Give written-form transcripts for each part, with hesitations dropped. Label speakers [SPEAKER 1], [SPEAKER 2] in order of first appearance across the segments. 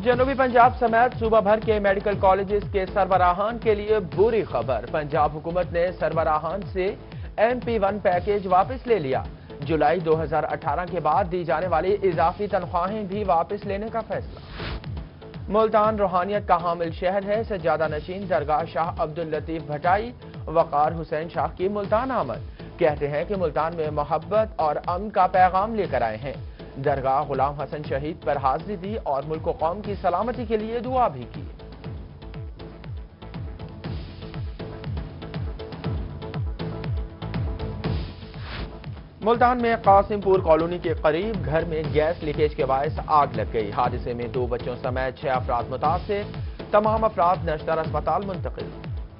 [SPEAKER 1] जनूबी पंजाब समेत सूबा भर के मेडिकल कॉलेजेस के सरबराहान के लिए बुरी खबर। पंजाब हुकूमत ने सरबराहान से MP1 पैकेज वापस ले लिया। जुलाई 2018 के बाद दी जाने वाली इजाफी तनख्वाहें भी वापस लेने का फैसला। मुल्तान रूहानियत का हामिल शहर है। सज्जादा नशीन दरगाह शाह अब्दुल लतीफ भटाई वकार हुसैन शाह की मुल्तान आमद। कहते हैं कि मुल्तान में मोहब्बत और अमन का पैगाम लेकर आए हैं। दरगाह गुलाम हसन शहीद पर हाजिरी दी और मुल्क व कौम की सलामती के लिए दुआ भी की। मुल्तान में कासिमपुर कॉलोनी के करीब घर में गैस लीकेज के बायस आग लग गई। हादसे में 2 बच्चों समेत 6 अफराद मुतासिर। तमाम अफराद नश्तर अस्पताल मुंतकिल।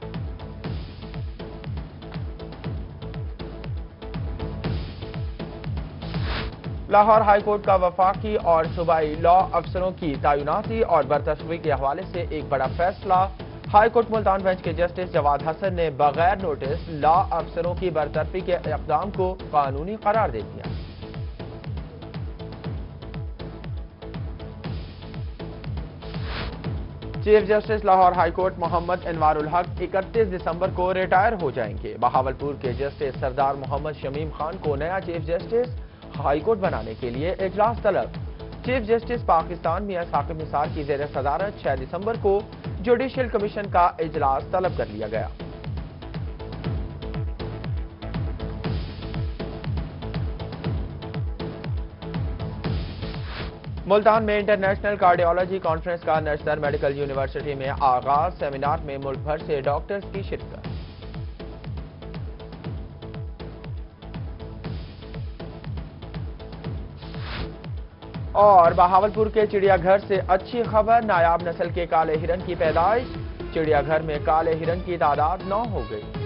[SPEAKER 1] लाहौर हाई कोर्ट का वफाकी और सूबाई लॉ अफसरों की तैनाती और बर्तरफी के हवाले से एक बड़ा फैसला। हाई कोर्ट मुल्तान बेंच के जस्टिस जवाद हसन ने बगैर नोटिस लॉ अफसरों की बर्तरफी के इक़दाम को कानूनी करार दे दिया। Chief justice Lahore high court Mohammad Anwarul Haq 31 दिसंबर को रिटायर हो जाएंगे। बहावलपुर के जस्टिस सरदार मोहम्मद शमीम खान को नया चीफ जस्टिस हाई कोर्ट बनाने के लिए इजलास तलब। चीफ जस्टिस पाकिस्तान मियां साकिब निसार की ज़ेर सदारत 6 दिसंबर को जुडिशियल कमीशन का इजलास तलब कर लिया गया। मुल्तान में इंटरनेशनल कार्डियोलॉजी कॉन्फ्रेंस का नश्तर मेडिकल यूनिवर्सिटी में आगाज। सेमिनार में मुल्क भर से डॉक्टर्स की शिरकत। और बहावलपुर के चिड़ियाघर से अच्छी खबर। नायाब नस्ल के काले हिरन की पैदाइश। चिड़ियाघर में काले हिरन की तादाद 9 हो गई।